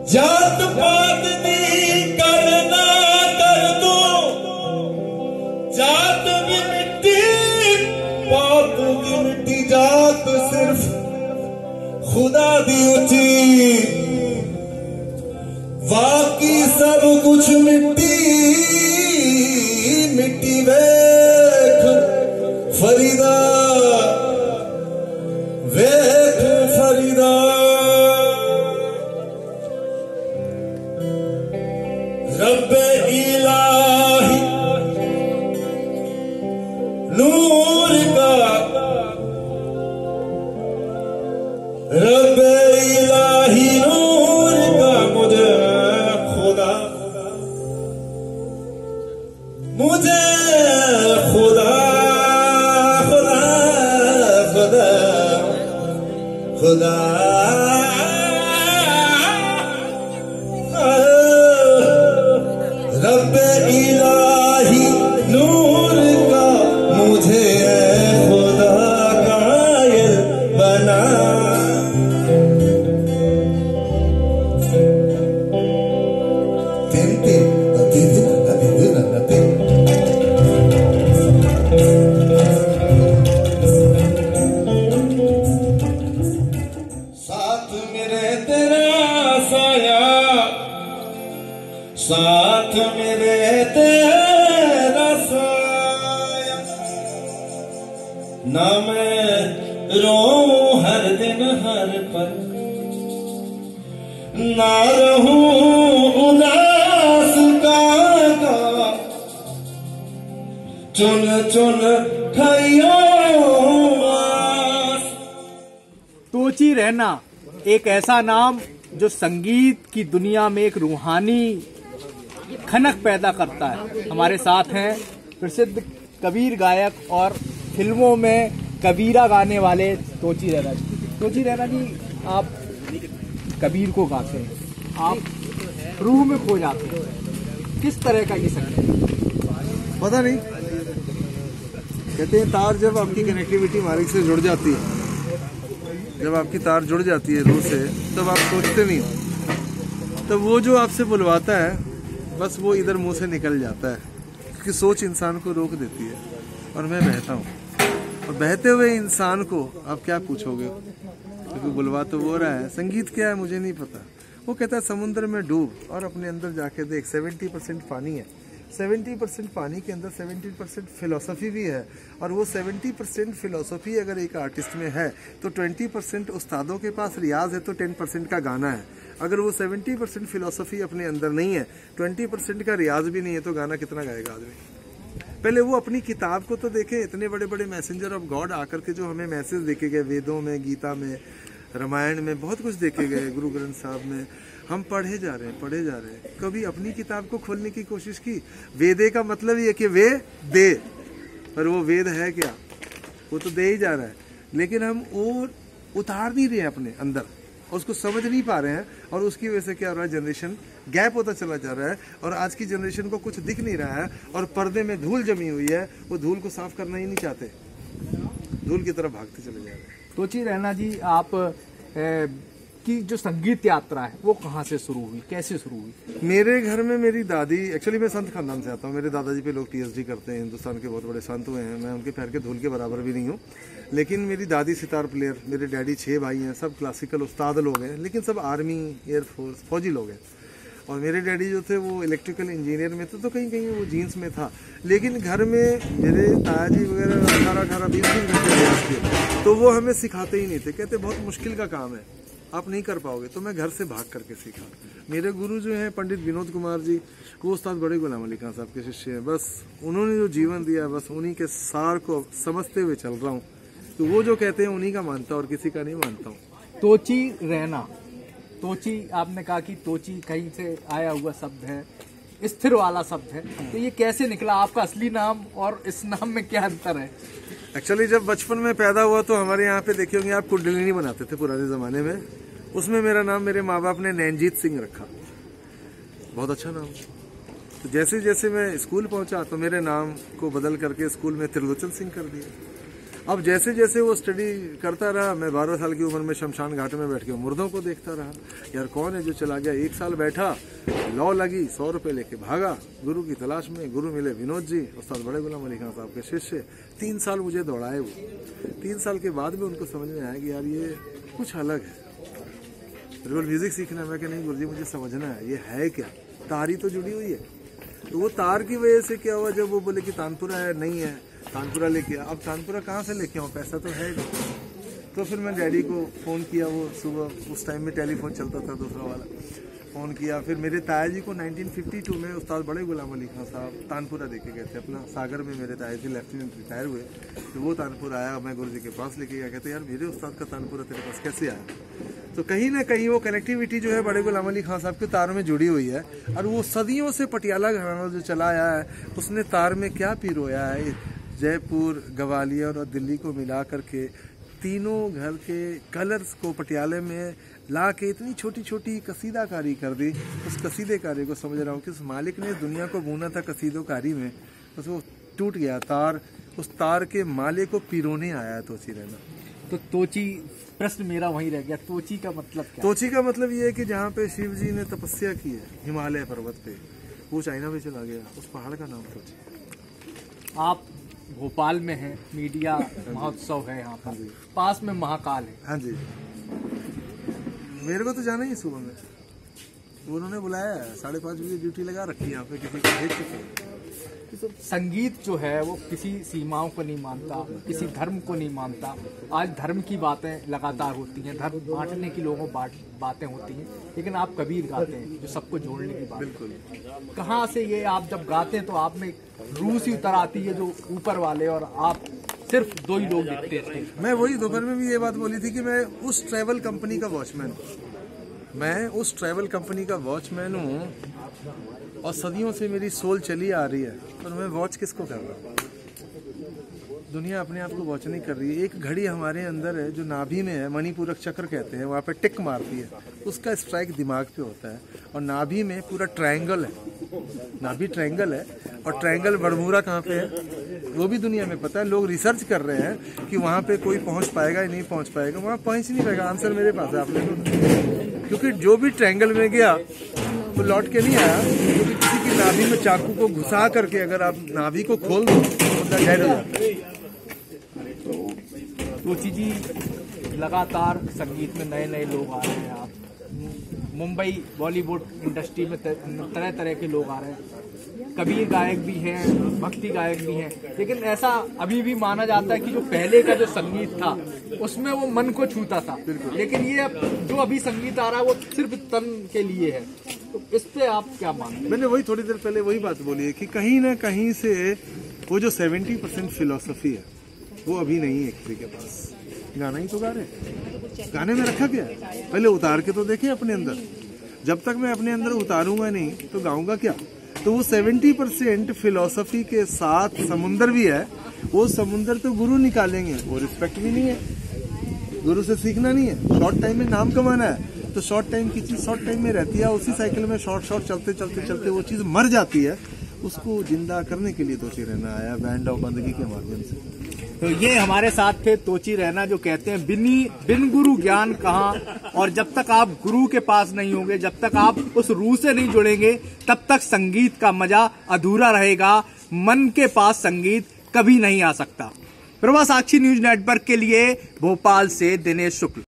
जात पात दी करना कर दो, जात भी मिट्टी पात भी मिट्टी, जात सिर्फ खुदा दी उठी, बाकी सब कुछ मिट्टी मिट्टी। वेख फरीदा वेख फरीदा, रब्बे इलाही नूर का, रब्बे इलाही नूर का मुझे खुदा, मुझे खुदा खुदा खुदा खुदा रब्बे इलाही नूर का मुझे खुदा कायल बना। साथ मेरे तेरा साया, साथ मेरे तेरा साया, ना मैं रोऊं हर दिन हर पल, ना रहूं उदास का, चुन चुन खाइयो। तोची रैना एक ऐसा नाम जो संगीत की दुनिया में एक रूहानी खनक पैदा करता है। हमारे साथ हैं प्रसिद्ध कबीर गायक और फिल्मों में कबीरा गाने वाले तोची रैना जी। तोची रैना जी, आप कबीर को गाते हैं, आप रूह में खो जाते हैं, किस तरह का ये संगीत? पता नहीं, कहते हैं तार जब आपकी कनेक्टिविटी मालिक से जुड़ जाती है, जब आपकी तार जुड़ जाती है रूह से, तब आप सोचते नहीं हो, तब वो जो आपसे बुलवाता है बस वो इधर मुंह से निकल जाता है, क्योंकि सोच इंसान को रोक देती है। और मैं बहता हूँ, और बहते हुए इंसान को आप क्या पूछोगे, क्योंकि बुलवा तो वो रहा है। संगीत क्या है मुझे नहीं पता। वो कहता है समुद्र में डूब और अपने अंदर जाके देख, 70% पानी है, 70% पानी के अंदर 70% फिलॉसफी भी है। और वो 70% फिलॉसफी अगर एक आर्टिस्ट में है तो 20% उस्तादों के पास रियाज है, तो 10% का गाना है। अगर वो 70% फिलॉसफी अपने अंदर नहीं है, 20% का रियाज भी नहीं है, तो गाना कितना गाएगा आदमी? पहले वो अपनी किताब को तो देखे। इतने बड़े बड़े मैसेंजर ऑफ गॉड आकर के जो हमें मैसेज देखे गए, वेदों में, गीता में, रामायण में, बहुत कुछ देखे गए, गुरु ग्रंथ साहब में, हम पढ़े जा रहे हैं। कभी अपनी किताब को खोलने की कोशिश की? वेदे का मतलब ये कि वे दे, पर वो वेद है क्या? वो तो दे ही जा रहा है, लेकिन हम वो उतार नहीं रहे अपने अंदर, और उसको समझ नहीं पा रहे हैं। और उसकी वजह से क्या हो रहा है, जनरेशन गैप होता चला जा रहा है, और आज की जनरेशन को कुछ दिख नहीं रहा है, और पर्दे में धूल जमी हुई है, वो धूल को साफ करना ही नहीं चाहते, धूल की तरफ भागते चले जा रहे हैं। तोची रैना जी, आप की जो संगीत यात्रा है वो कहाँ से शुरू हुई, कैसे शुरू हुई? मेरे घर में मेरी दादी, एक्चुअली मैं संत खानदान से आता हूँ, मेरे दादाजी पे लोग पीएचडी करते हैं, हिंदुस्तान के बहुत बड़े संत हुए हैं, मैं उनके पैर के धूल के बराबर भी नहीं हूँ। लेकिन मेरी दादी सितार प्लेयर, मेरे डैडी 6 भाई हैं, सब क्लासिकल उस्ताद लोग हैं, लेकिन सब आर्मी, एयरफोर्स, फौजी लोग हैं। और मेरे डैडी जो थे वो इलेक्ट्रिकल इंजीनियर में थे, तो कहीं कहीं वो जीन्स में था। लेकिन घर में मेरे तायाजी वगैरह 18-20 घंटे रियाज थे, तो वो हमें सिखाते ही नहीं थे, कहते बहुत मुश्किल का काम है, आप नहीं कर पाओगे। तो मैं घर से भाग करके सीखा। मेरे गुरु जो हैं पंडित विनोद कुमार जी, वो उस्ताद बड़े गुलाम अली खान साहब के शिष्य हैं। बस उन्होंने जो जीवन दिया, बस उन्हीं के सार को समझते हुए चल रहा हूँ। तो वो जो कहते हैं उन्हीं का मानता, और किसी का नहीं मानता हूँ। तोची रैना, तोची आपने कहा कि तोची कहीं से आया हुआ शब्द है, स्थिर वाला शब्द है, तो ये कैसे निकला? आपका असली नाम और इस नाम में क्या अंतर है? एक्चुअली जब बचपन में पैदा हुआ तो हमारे यहाँ पे देखे होंगे आप, कुंडलिनी बनाते थे पुराने जमाने में, उसमें मेरा नाम मेरे माँ बाप ने नैनजीत सिंह रखा, बहुत अच्छा नाम। तो जैसे जैसे मैं स्कूल पहुंचा तो मेरे नाम को बदल करके स्कूल में त्रिलोचन सिंह कर दिया। अब जैसे जैसे वो स्टडी करता रहा, मैं 12 साल की उम्र में शमशान घाट में बैठ के मुर्दों को देखता रहा। यार कौन है जो चला गया, 1 साल बैठा, लौ लगी, 100 रुपए लेके भागा गुरु की तलाश में। गुरु मिले विनोद जी, उस्ताद बड़े गुलाम अली खान साहब के शिष्य। 3 साल मुझे दौड़ाए वो। 3 साल के बाद में उनको समझ में आया कि यार ये कुछ अलग है। रियल म्यूजिक सीखना है। मैं कि नहीं गुरुजी मुझे समझना है ये है क्या, तार ही तो जुड़ी हुई है। तो वो तार की वजह से क्या हुआ, जब वो बोले कि तानपुरा है, नहीं है, तानपुरा लेके। अब तानपुरा कहाँ से लेके आऊँ, पैसा तो है। तो फिर मैं डैडी को फ़ोन किया, वो सुबह उस टाइम में टेलीफोन चलता था दूसरा वाला, फ़ोन किया। फिर मेरे ताया जी को 1952 में उस्ताद बड़े गुलाम अली खान साहब तानपुरा लेके गए थे अपना। सागर में मेरे ताया जी लेफ्टिनेंट रिटायर हुए, तो वो तानपुरा आया, मैं गुरुजी के पास लेके गया। कहते यार मेरे उस्ताद का तानपुरा तेरे पास कैसे आया। तो कहीं ना कहीं वो कनेक्टिविटी जो है बड़े गुलाम अली खान साहब के तार में जुड़ी हुई है। और वो सदियों से पटियाला घराना जो चला आया है, उसने तार में क्या पिरोया है। जयपुर, ग्वालियर और दिल्ली को मिला करके तीनों घर के कलर्स को पटियाले में ला के इतनी छोटी छोटी कसीदाकारी कर दी। उस कसीदेकारी को समझ रहा हूँ कि उस मालिक ने दुनिया को बुना था कसीदोकारी में, बस वो टूट गया तार। उस तार के माले को पिरोने आया तोची रहना। तो तोची, प्रश्न मेरा वहीं रह गया, तोची का मतलब क्या? तोची का मतलब ये है कि जहाँ पे शिव जी ने तपस्या की है हिमालय पर्वत पे, वो चाइना में चला गया। उस पहाड़ का नाम तोची। आप भोपाल में हैं, मीडिया महोत्सव है यहाँ पर, पास में महाकाल है। हाँ जी, मेरे को तो जाना ही सुबह में, उन्होंने बुलाया है। 5:30 बजे ड्यूटी लगा रखी है यहाँ पे, किसी को भेज चुके। तो संगीत जो है वो किसी सीमाओं को नहीं मानता, किसी धर्म को नहीं मानता। आज धर्म की बातें लगातार होती हैं, धर्म बांटने की लोगों बातें होती हैं, लेकिन आप कबीर गाते हैं जो सबको जोड़ने की बात। बिल्कुल। कहाँ से ये आप जब गाते हैं तो आप में रूह सी उतर आती है जो ऊपर वाले, और आप सिर्फ 2 ही लोग दिखते थे। मैं वही दोपहर में भी ये बात बोली थी कि मैं उस ट्रैवल कंपनी का वॉचमैन हूँ। मैं उस ट्रैवल कंपनी का वॉचमैन हूँ और सदियों से मेरी सोल चली आ रही है, पर मैं वॉच किसको कर रहा हूँ। दुनिया अपने आप को वॉच नहीं कर रही है। एक घड़ी हमारे अंदर है जो नाभि में है, मणिपूरक चक्र कहते हैं, वहाँ पे टिक मारती है, उसका स्ट्राइक दिमाग पे होता है। और नाभि में पूरा ट्रायंगल है, नाभि ट्रायंगल है। और ट्रायंगल बरमूडा कहाँ पे है वो भी दुनिया में पता है। लोग रिसर्च कर रहे हैं कि वहाँ पे कोई पहुँच पाएगा या नहीं पहुँच पाएगा। वहाँ पहुँच नहीं पाएगा, आंसर मेरे पास है, आपने तो। क्योंकि जो भी ट्रायंगल में गया तो लौट के नहीं आया, क्योंकि किसी की नाभि में चाकू को घुसा करके अगर आप नाभि को खोल दो तो डेड हो जाता है। तोची जी, लगातार संगीत में नए नए लोग आ रहे हैं। आप मुंबई बॉलीवुड इंडस्ट्री में तरह तरह के लोग आ रहे हैं, कबीर गायक भी हैं, भक्ति गायक भी हैं, लेकिन ऐसा अभी भी माना जाता है कि जो पहले का जो संगीत था उसमें वो मन को छूता था, लेकिन ये जो अभी संगीत आ रहा है वो सिर्फ तन के लिए है। तो इस पे आप क्या मानते हैं? मैंने वही थोड़ी देर पहले वही बात बोली है कि कहीं ना कहीं से वो जो 70% फिलॉसफी है वो अभी नहीं है किसी के पास। गाना ही तो गा रहे, गाने में रखा क्या है, पहले उतार के तो देखे अपने अंदर। जब तक मैं अपने अंदर उतारूंगा नहीं तो गाऊंगा क्या। तो वो 70% फिलॉसफी के साथ समुंदर भी है। वो समुंदर तो गुरु निकालेंगे, वो रिस्पेक्ट भी नहीं है, गुरु से सीखना नहीं है। शॉर्ट टाइम में नाम कमाना है, तो शॉर्ट टाइम की चीज शॉर्ट टाइम में रहती है। उसी साइकिल में शॉर्ट चलते चलते चलते वो चीज मर जाती है। उसको जिंदा करने के लिए तोची रहना आया बैंड ऑफ बंदगी के माध्यम से। तो ये हमारे साथ थे तोची रहना, जो कहते हैं बिन गुरु ज्ञान कहाँ। और जब तक आप गुरु के पास नहीं होंगे, जब तक आप उस रूह से नहीं जुड़ेंगे, तब तक संगीत का मजा अधूरा रहेगा। मन के पास संगीत कभी नहीं आ सकता। प्रभा साक्षी न्यूज नेटवर्क के लिए भोपाल से दिनेश शुक्ल।